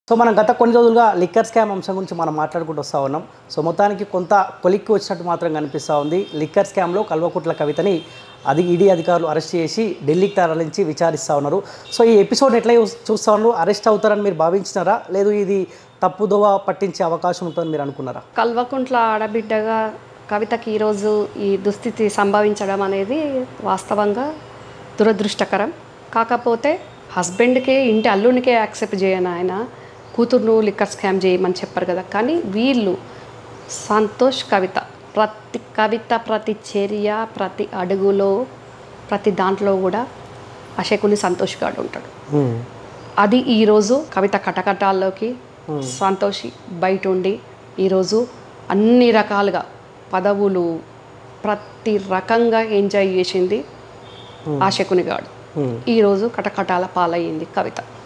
So మనం గత కొన్ని రోజులుగా లిక్కర్ స్కామ్ అంశం గురించి మనం మాట్లాడుకుంటూ వస్తూ ఉన్నాం. సో మొత్తానికి కొంత కొలిక్కి వచ్చినట్టు మాత్రం కనిపిస్తూ ఉంది. లిక్కర్ స్కామ్లో కల్వకుట్ల కవితని ఈడీ అధికారులు అరెస్ట్ చేసి ఢిల్లీకి తరలించి విచారిస్తూ ఉన్నారు. సో ఈ ఎపిసోడ్ ఎట్లా చూస్తూ ఉన్నారు? అరెస్ట్ అవుతారని మీరు భావించినారా, లేదు ఇది తప్పుదోవ పట్టించే అవకాశం ఉంటుందని మీరు అనుకున్నారా? కల్వకుంట్ల ఆడబిడ్డగా కవితకి ఈరోజు ఈ దుస్థితి సంభవించడం అనేది వాస్తవంగా దురదృష్టకరం. కాకపోతే హస్బెండ్కే, ఇంటి అల్లునికే యాక్సెప్ట్ చేయను ఆయన కూతురును లిక్కర్ స్కామ్ చేయమని చెప్పారు కదా. కానీ వీళ్ళు సంతోష్ ప్రతి చర్య, ప్రతి అడుగులో, ప్రతి దాంట్లో కూడా అశకుని సంతోష్ గాడు ఉంటాడు. అది ఈరోజు కవిత కటకటాల్లోకి సంతోషి బయట ఉండి ఈరోజు అన్ని రకాలుగా పదవులు ప్రతి రకంగా ఎంజాయ్ చేసింది ఆశకుని గాడు. ఈరోజు కటకటాల పాలయ్యింది కవిత.